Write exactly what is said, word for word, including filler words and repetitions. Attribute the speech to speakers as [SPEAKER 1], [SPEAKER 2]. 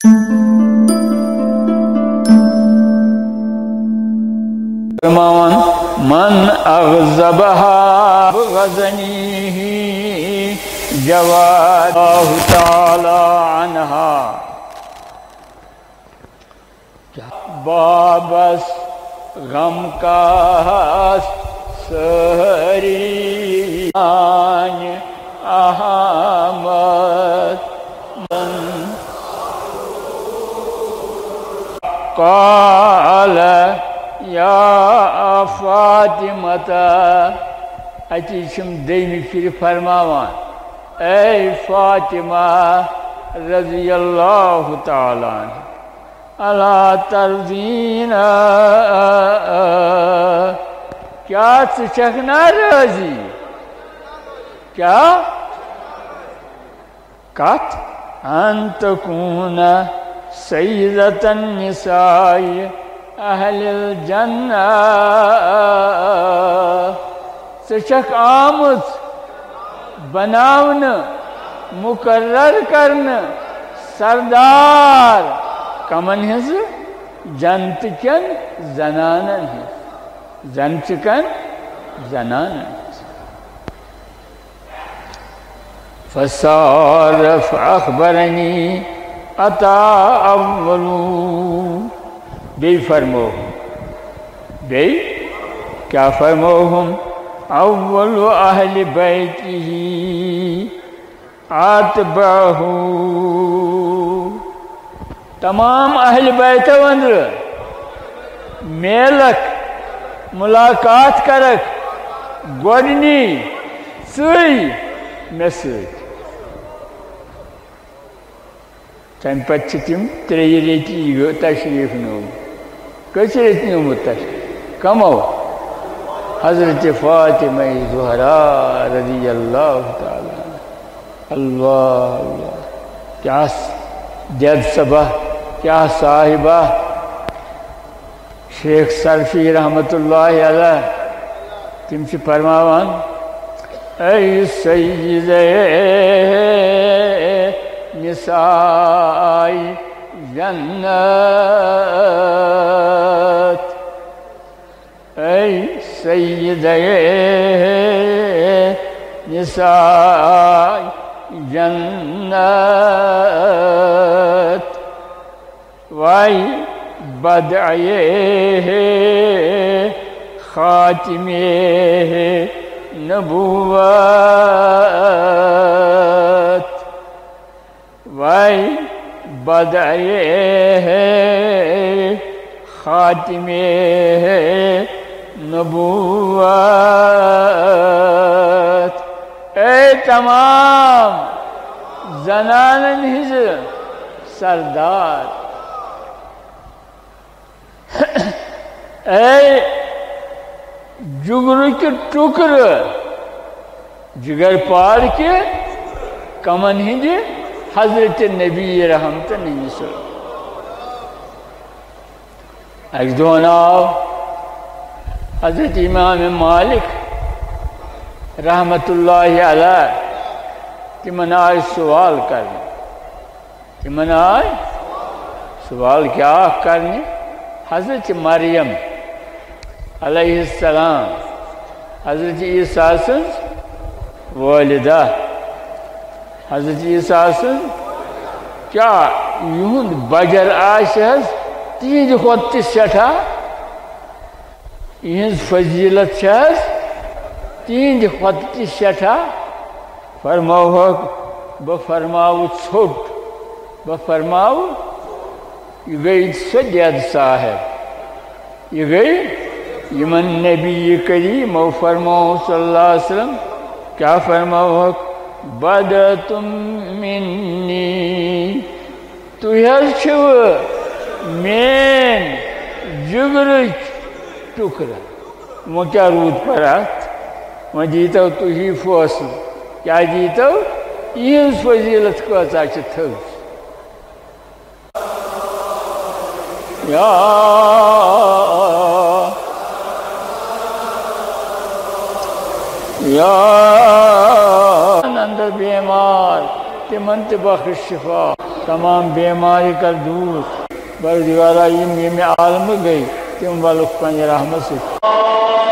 [SPEAKER 1] من اغضبها بغضنه جواد اللہ تعالی عنها بابس غم کا سہری آن احمد قال یا فاطمہ اتی چھم دیمی پھر فرماوان اے فاطمہ رضی اللہ تعالیٰ عنہ الا ترضین کیا چکنا راضی کیا کت ان تکون سیدۃ النساء اہل الجنہ سچک آمد بناون مقرر کرن سردار کمن ہز جنت کن زنانن ہز جنت کن زنانن ہز فصار فاخبرنی اتا اولو بی فرمو بی کیا فرموہم اول اہل بیتہ آتبعہ تمام اہل بیت اندر میلک ملاقات کرک گوڑنی سوئی میں سوئی تم پتہ تم تریہ ریتی تشریف نو کچھ ریتی نو تشریف کمو حضرت فاطمہ زہرا رضی اللہ تعالی اللہ اللہ کیا دید صبح کیا صاحبہ شیخ سرفی رحمت اللہ علیہ تم سے فرماوان اے سید نساء جنت اے سید نساء جنت وائی بدعیہ خاتمیہ نبوت وائی بدعیہ خاتمیہ نبوت اے تمام زنانن ہز سردار اے جگر کے ٹکر جگر پار کے کمن ہند حضرت نبی رحمت نہیں سر ایک دوناو حضرت امام مالک رحمت اللہ علیہ تمن آئے سوال کرنے تمن آئے سوال کیا کرنے حضرت مریم علیہ السلام حضرت عیسیٰ سن والدہ حضرت عیسیٰ سن کیا یہند بجر آشہز تین خود سٹھا یہ فضیلت شہز تین خود سٹھا فرماؤ بفرماؤ چھوٹ بفرماؤ یہ گئی سجد صاحب یہ گئی یمن نبی کریم و فرماؤ صلی اللہ علیہ وسلم کیا فرماؤ بدتم منی تو یہ چھو مین جگرچ ٹکرا وہ کیا رود پر آت وہ جیتا ہو تو ہی فوصل کیا جیتا ہو یہ اس فضیلت کو اتاچ تھوز یا یا اندر بیمار تمن تبخش شفا تمام بیماری کر دور پروردگارا یم یمہ عالم گئی تم ولک پنہ رحمت سے